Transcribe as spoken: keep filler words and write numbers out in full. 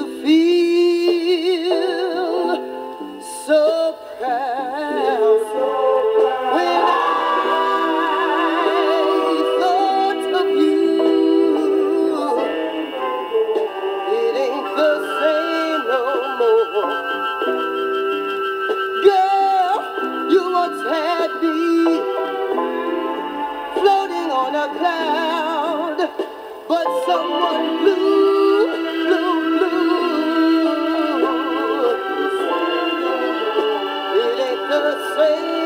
feel so proud when I thought of you. It ain't the same no more. Girl, you once had me floating on a cloud, but someone blew, blew, blew. It ain't the same.